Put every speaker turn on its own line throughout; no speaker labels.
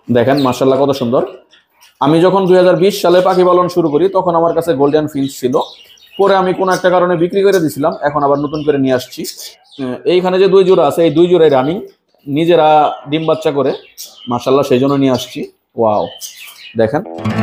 দেখেন মাশাআল্লাহ কত সুন্দর। আমি যখন 2020 সালে পাখি পালন শুরু করি তখন আমার কাছে গোল্ডেন ফিঞ্চ ছিল। পরে আমি কোনো একটা কারণে বিক্রি করে দিয়েছিলাম, এখন আবার নতুন করে নিয়ে আসছি। এইখানে যে দুই জোড়া আছে এই দুই জোড়াই রানিং, নিজেরা ডিম বাচ্চা করে মাশাআল্লাহ, সেই জন্য নিয়ে আসছি। ওয়াও, দেখেন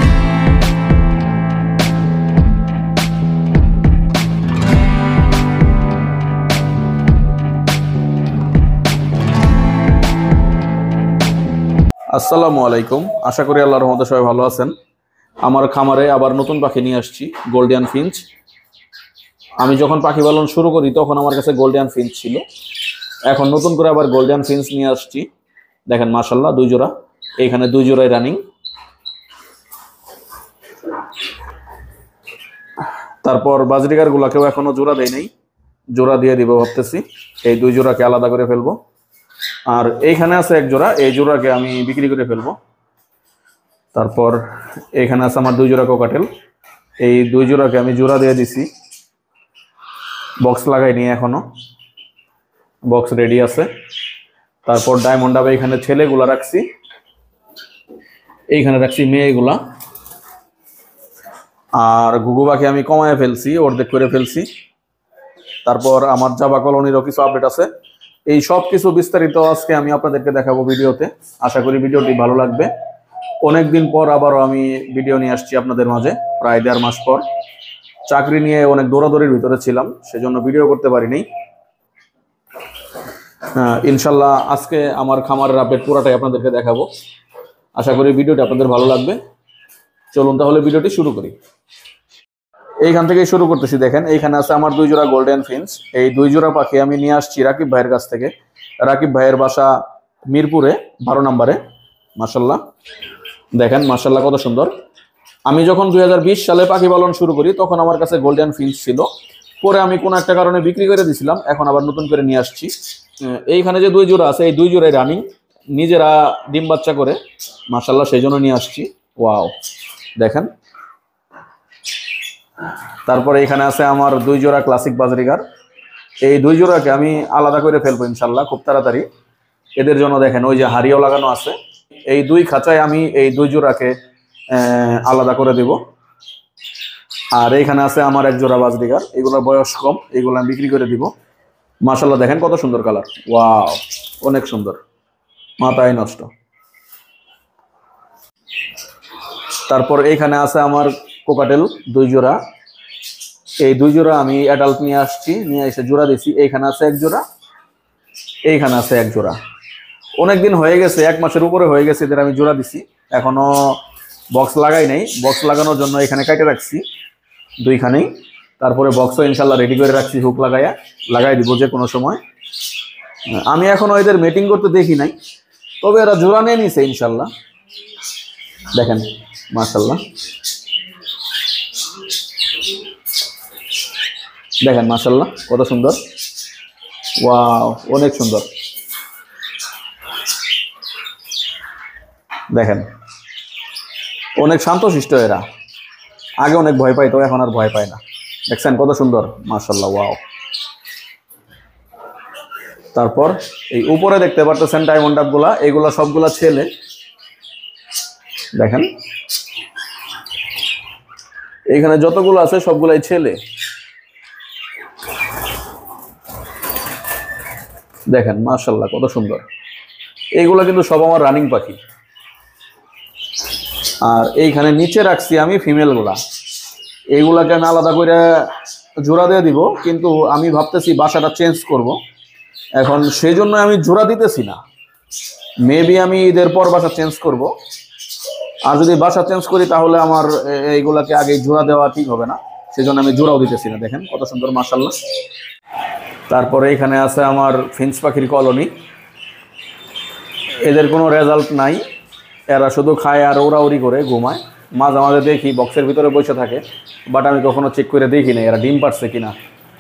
আসসালামু আলাইকুম, আশা করি আল্লাহর রহমতে সবাই ভালো আছেন। আমার খামারে আবার নতুন পাখি নিয়ে আসছি, গোল্ডেন ফিঞ্চ। আমি যখন পাখি পালন শুরু করি তখন আমার কাছে গোল্ডেন ফিঞ্চ ছিল, এখন নতুন করে আবার গোল্ডেন ফিঞ্চ নিয়ে আসছি। দেখেন মাশাআল্লাহ দুই জোড়া, এইখানে দুই জোড়াই রানিং। তারপর বাজরিগার গুলাকেও এখনো জোড়া দেয় নাই, জোড়া দিয়ে দিব ভাবতেছি। এই দুই জোড়াকে আলাদা করে ফেলবো, আর এইখানে আছে এক জোড়া, এই জোড়াকে আমি বিক্রি করে ফেলবো। তারপর এইখানে আছে আমার দুই জোড়া কোকাটেল, এই দুই জোড়াকে আমি জোড়া দিয়ে দিছি, বক্স লাগাইনি এখনো, বক্স রেডি আছে। তারপর ডায়মন্ড ডাবে এখানে ছেলেগুলা রাখছি, এইখানে রাখছি মেয়েগুলা। আর ঘুঘু পাখি আমি কমায় ফেলছি, অর্ধেক করে ফেলছি। তারপর আমার জাবা কলোনিরও কিছু আপডেট আছে। এই সব কিছু বিস্তারিত আজকে আমি আপনাদেরকে দেখাবো ভিডিওতে। আশা করি ভিডিওটি ভালো লাগবে। অনেকদিন পর আবারও আমি ভিডিও নিয়ে আসছি আপনাদের মাঝে, প্রায় 1.5 মাস পর। চাকরি নিয়ে অনেক দৌড়াদৌড়ির ভিতরে ছিলাম, সেজন্য ভিডিও করতে পারিনি। ইনশাল্লাহ আজকে আমার খামারের আপডেট পুরাটাই আপনাদেরকে দেখাবো। আশা করি ভিডিওটি আপনাদের ভালো লাগবে। চলুন তাহলে ভিডিওটি শুরু করি। এইখান থেকে শুরু করতেছি। দেখেন এইখানে আছে আমার দুই জোড়া গোল্ডেন ফিঞ্চ। এই দুই জোড়া পাখি আমি নিয়ে আসছি রাকিব ভাইয়ের কাছ থেকে। রাকিব ভাইয়ের বাসা মিরপুরে 12 নম্বরে। মাশাল্লাহ, দেখেন মাশাল্লাহ কত সুন্দর। আমি যখন 2020 সালে পাখি পালন শুরু করি তখন আমার কাছে গোল্ডেন ফিঞ্চ ছিল। পরে আমি কোনো একটা কারণে বিক্রি করে দিয়েছিলাম, এখন আবার নতুন করে নিয়ে আসছি। এইখানে যে দুই জোড়া আছে এই দুই জোড়াই রানিং, নিজেরা ডিম বাচ্চা করে মাশাল্লাহ, সেই জন্য নিয়ে আসছি। ওয়াও, দেখেন। তারপরে এখানে আছে আমার দুই জোড়া ক্লাসিক বাজরিগার। এই দুই জোড়াকে আমি আলাদা করে ফেলবো ইনশাল্লাহ খুব তাড়াতাড়ি। এদের জন্য দেখেন ওই যে হাড়িও লাগানো আছে। এই দুই খাঁচায় আমি এই দুই জোড়াকে আলাদা করে দেব। আর এইখানে আছে আমার এক জোড়া বাজরিগার, এগুলোর বয়স কম, এগুলো আমি বিক্রি করে দিব। মাশাল্লাহ দেখেন কত সুন্দর কালার। ওয়াও, অনেক সুন্দর, মাথায় নষ্ট। তারপর এইখানে আছে আমার কোকাটেল দুই জোড়া। এই দুই জোড়া আমি অ্যাডাল্ট নিয়ে আসছি, নিয়ে এসে জোড়া দিছি। এইখানে আছে এক জোড়া, এইখানে আছে এক জোড়া। অনেকদিন হয়ে গেছে, 1 মাসের উপরে হয়ে গেছে এদের আমি জোড়া দিছি, এখনো বক্স লাগাই নাই। বক্স লাগানোর জন্য এখানে কেটে রাখছি দুইখানেই। তারপরে বক্সও ইনশাল্লাহ রেডি করে রাখছি, হুক লাগাই দিব যে কোনো সময়। আমি এখনো এদের মিটিং করতে দেখি নাই, তবে এরা জোড়া নিয়ে নিছে ইনশাল্লাহ। দেখেন মাশাল্লাহ, দেখেন মাশাল্লাহ কত সুন্দর। ওয়াও, অনেক সুন্দর। দেখেন অনেক শান্তশিষ্ট এরা, আগে অনেক ভয় পাইতো, এখন আর ভয় পায় না। দেখছেন কত সুন্দর মাশাল্লাহ। ওয়াও। তারপর এই উপরে দেখতে পারতেছেন ডায়মন্ড ডাবগুলা, এগুলা সবগুলা ছেলে। দেখেন এইখানে যতগুলো আছে সবগুলাই ছেলে। দেখেন মাশাল্লাহ কত সুন্দর। এইগুলা কিন্তু সব আমার রানিং পাখি। আর এইখানে নিচে রাখছি আমি ফিমেল গুলা, এইগুলাকে আমি আলাদা করে জোড়া দিয়ে দিব, কিন্তু আমি ভাবতেছি বাসাটা চেঞ্জ করব, এখন সেই জন্য আমি জোড়া দিতেছি না। মেবি আমি ঈদের পর বাসা চেঞ্জ করব। আর যদি বাসা চেঞ্জ করি তাহলে আমার এইগুলাকে আগে জোড়া দেওয়া ঠিক হবে না, সেই জন্য আমি জোড়াও দিতেছি না। দেখেন কত সুন্দর মাশাল্লাহ। তারপরে এখানে আছে আমার ফিঞ্চ পাখির কলোনি। এদের কোনো রেজাল্ট নাই, এরা শুধু খায় আর ওড়াউড়ি করে ঘুমায়। মাঝে মাঝে দেখি বক্সের ভিতরে বসে থাকে, বাট আমি কখনো চেক করে দেখি না এরা ডিম পারছে কিনা।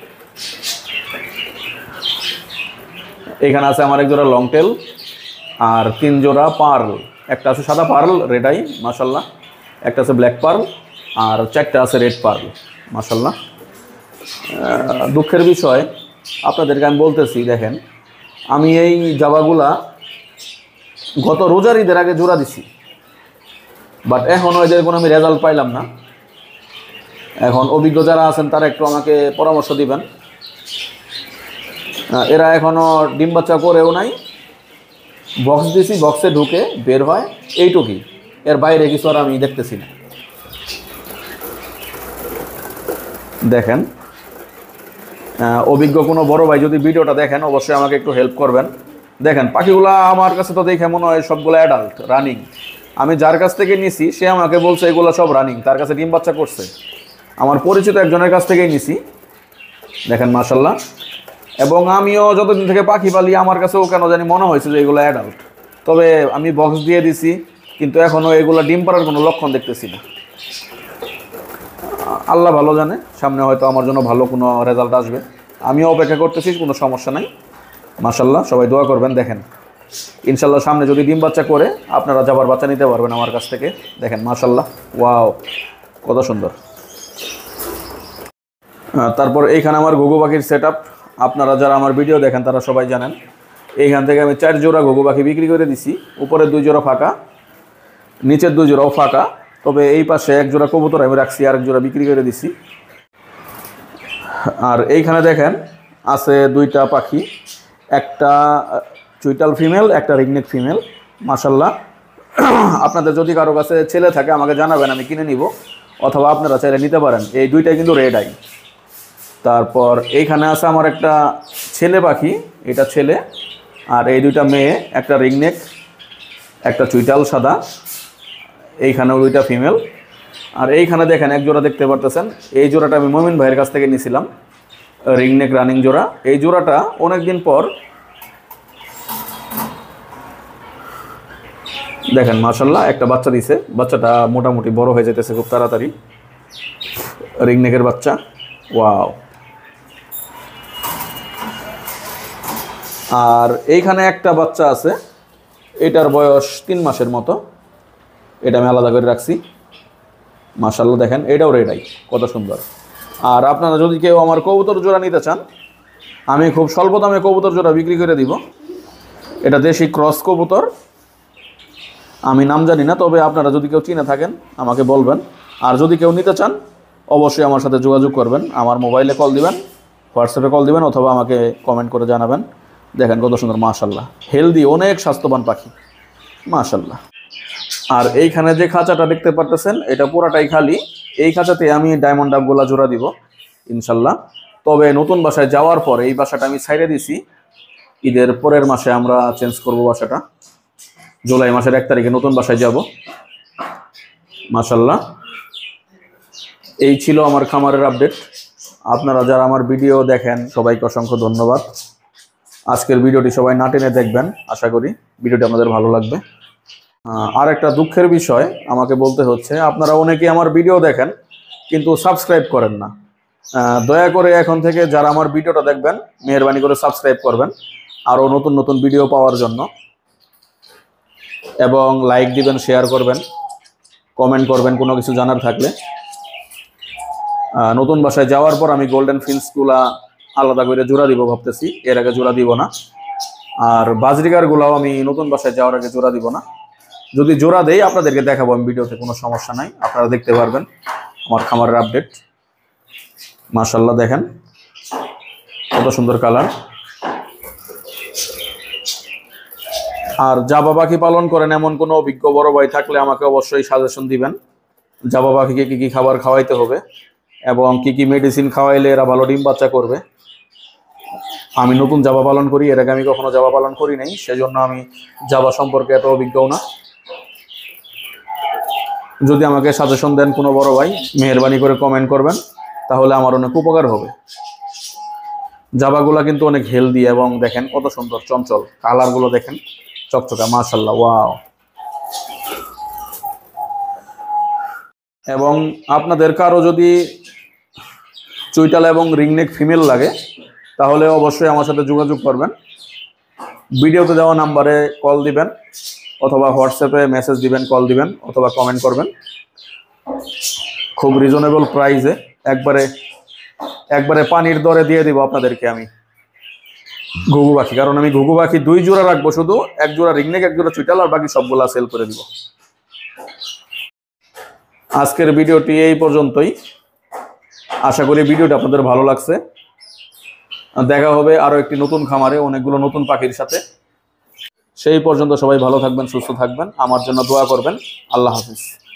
এখানে আছে আমার এক জোড়া লং টেল আর 3 জোড়া পার্ল। একটা আছে সাদা পার্ল রেডাই মাশাল্লাহ, একটা আছে ব্ল্যাক পার্ল, আর 4টা আছে রেড পার্ল মাশাল্লাহ। দুঃখের বিষয় আপনাদেরকে আমি বলতেছি, দেখেন আমি এই জাবাগুলা গত রোজার ঈদের আগে জোড়া দিছি, বাট এখনও এদের কোনো আমি রেজাল্ট পাইলাম না। এখন অভিজ্ঞ যারা আছেন তারা একটু আমাকে পরামর্শ দিবেন। এরা এখনও ডিম বাচ্চা করেও নাই, বক্স দিছি, বক্সে ঢুকে বের হয় এইটুকুই, এর বাইরে কিছু আর আমি দেখতেছি না। দেখেন, অভিজ্ঞ কোনো বড় ভাই যদি ভিডিওটা দেখেন অবশ্যই আমাকে একটু হেল্প করবেন। দেখেন পাখিগুলা আমার কাছে তো দেখে মনে হয় সবগুলো অ্যাডাল্ট রানিং। আমি যার কাছ থেকে নিছি সে আমাকে বলছে এগুলো সব রানিং, তার কাছে ডিম বাচ্চা করছে। আমার পরিচিত একজনের কাছ থেকেই নিছি। দেখেন মাশাল্লাহ। এবং আমিও যতদিন থেকে পাখি পালি আমার কাছেও কেন জানি মনে হয়েছে যে এগুলো অ্যাডাল্ট। তবে আমি বক্স দিয়ে দিছি, কিন্তু এখনও এগুলো ডিম পাড়ার কোনো লক্ষণ দেখতেছি না। আল্লাহ ভালো জানে, সামনে হয়তো আমার জন্য ভালো কোনো রেজাল্ট আসবে। আমিও অপেক্ষা করতেছি, কোনো সমস্যা নাই। মাশাল্লাহ, সবাই দোয়া করবেন। দেখেন ইনশাল্লাহ সামনে যদি ডিম বাচ্চা করে আপনারা যাবার বাচ্চা নিতে পারবেন আমার কাছ থেকে। দেখেন মাশাল্লাহ, ওয়াও কত সুন্দর। তারপর এইখানে আমার ঘুঘু পাখির সেট আপ। আপনারা যারা আমার ভিডিও দেখেন তারা সবাই জানেন, এইখান থেকে আমি 4 জোড়া ঘুঘু পাখি বিক্রি করে দিছি। উপরের 2 জোড়া ফাঁকা, নিচের 2 জোড়াও ফাঁকা। তবে এই পাশে 1 জোড়া কবুতর আমি রাখছি, আর 1 জোড়া বিক্রি করে দিছি। আর এইখানে দেখেন আছে 2টা পাখি, একটা চুইটাল ফিমেল, একটা রিংনেক ফিমেল। মাশাল্লাহ, আপনাদের যদি কারো কাছে ছেলে থাকে আমাকে জানাবেন, আমি কিনে নিব, অথবা আপনারা চাইলে নিতে পারেন। এই 2টাই কিন্তু রেড আই। তারপর এইখানে আছে আমার একটা ছেলে পাখি, এটা ছেলে, আর এই 2টা মেয়ে, একটা রিংনেক, একটা চুইটাল সাদা। এইখানেও 2টা ফিমেল। আর এইখানে দেখেন 1 জোড়া দেখতে পারতেছেন, এই জোড়াটা আমি মমিন ভাইয়ের কাছ থেকে নিয়েছিলাম, রিংনেক রানিং জোড়া। এই জোড়াটা অনেক দিন পর দেখেন মাশাল্লাহ একটা বাচ্চা দিছে। বাচ্চাটা মোটামুটি বড় হয়ে যেতেছে খুব তাড়াতাড়ি, রিংনেকের বাচ্চা। ওয়াও। আর এইখানে একটা বাচ্চা আছে, এটার বয়স 3 মাসের মতো, এটা আমি আলাদা করে রাখছি। মাশাল্লাহ দেখেন এটাও রেড আই, কত সুন্দর। আর আপনারা যদি কেউ আমার কবুতর জোড়া নিতে চান, আমি খুব স্বল্প দামে কবুতর জোড়া বিক্রি করে দিব। এটা দেশি ক্রস কবুতর, আমি নাম জানি না, তবে আপনারা যদি কেউ চিনে থাকেন আমাকে বলবেন। আর যদি কেউ নিতে চান অবশ্যই আমার সাথে যোগাযোগ করবেন, আমার মোবাইলে কল দিবেন, হোয়াটসঅ্যাপে কল দিবেন, অথবা আমাকে কমেন্ট করে জানাবেন। দেখেন কত সুন্দর, মাশাল্লাহ, হেলদি, অনেক স্বাস্থ্যবান পাখি, মাশাল্লাহ। আর এইখানে যে খাঁচাটা দেখতে পারতেছেন এটা পুরাটাই খালি। এই খাঁচাতে আমি ডায়মন্ড ডাবগুলা জোড়া দিব ইনশাল্লাহ। তবে নতুন বাসায় যাওয়ার পর এই বাসাটা আমি ছাইড়ে দিছি, ঈদের পরের মাসে আমরা চেঞ্জ করব বাসাটা। জুলাই মাসের 1 তারিখে নতুন বাসায় যাব। মাশাল্লাহ, এই ছিল আমার খামারের আপডেট। আপনারা যারা আমার ভিডিও দেখেন সবাইকে অসংখ্য ধন্যবাদ। আজকের ভিডিওটি সবাই না টেনে দেখবেন, আশা করি ভিডিওটি আপনাদের ভালো লাগবে। আর একটা দুঃখের বিষয় আমাকে বলতে হচ্ছে, আপনারা অনেকেই আমার ভিডিও দেখেন কিন্তু সাবস্ক্রাইব করেন না। দয়া করে এখন থেকে যারা আমার ভিডিওটা দেখবেন মেহেরবানি করে সাবস্ক্রাইব করবেন, আরও নতুন নতুন ভিডিও পাওয়ার জন্য। এবং লাইক দিবেন, শেয়ার করবেন, কমেন্ট করবেন কোনো কিছু জানার থাকলে। নতুন বাসায় যাওয়ার পর আমি গোল্ডেন ফিন্সগুলা আলাদা করে জোড়া দিব ভাবতেছি, এর আগে জোড়া দিব না। আর বাজরিকারগুলাও আমি নতুন বাসায় যাওয়ার আগে জোড়া দিব না। যদি জোড়া দেই আপনাদেরকে দেখাবো আমি ভিডিওতে, কোনো সমস্যা নাই, আপনারা দেখতে পারবেন আমার খামারের আপডেট। মাশাল্লাহ দেখেন কত সুন্দর কালার। আর জাবা পাখি পালন করেন এমন কোনো অভিজ্ঞ বড় ভাই থাকলে আমাকে অবশ্যই সাজেশন দিবেন, জাবা পাখিকে কী কী খাবার খাওয়াইতে হবে এবং কি কি মেডিসিন খাওয়াইলে এরা ভালো ডিম বাচ্চা করবে। আমি নতুন জাবা পালন করি, এর আগে আমি কখনো জাবা পালন করি নাই, সেজন্য আমি জাবা সম্পর্কে এত অভিজ্ঞও না। যদি আমাকে সাজেশন দেন কোনো বড় ভাই, মেহেরবানি করে কমেন্ট করবেন, তাহলে আমার অনেক উপকার হবে। জাবাগুলা কিন্তু অনেক হেলদি এবং দেখেন কত সুন্দর চঞ্চল, কালারগুলো দেখেন চকচকা, মাশাল্লাহ, ওয়াও। এবং আপনাদের কারো যদি চুইটাল এবং রিংনেক ফিমেল লাগে তাহলে অবশ্যই আমার সাথে যোগাযোগ করবেন। ভিডিওতে দেওয়া নাম্বারে কল দিবেন, অথবা হোয়াটসঅ্যাপে মেসেজ দিবেন, কল দিবেন, অথবা কমেন্ট করবেন। খুব রিজনেবল প্রাইসে একবারে পানির দরে দিয়ে দিব আপনাদেরকে আমি। ঘুঘু পাখি, কারণ আমি ঘুঘু পাখি 2 জোড়া রাখবো, শুধু 1 জোড়া রিংনেক, 1 জোড়া চুইটাল, আর বাকি সবগুলা সেল করে দিব। আজকের ভিডিওটি এই পর্যন্তই। আশা করি ভিডিওটা আপনাদের ভালো লাগছে। দেখা হবে আরো একটি নতুন খামারে অনেকগুলো নতুন পাখির সাথে। সেই পর্যন্ত সবাই ভালো থাকবেন, সুস্থ থাকবেন, আমার জন্য দোয়া করবেন। আল্লাহ হাফিজ।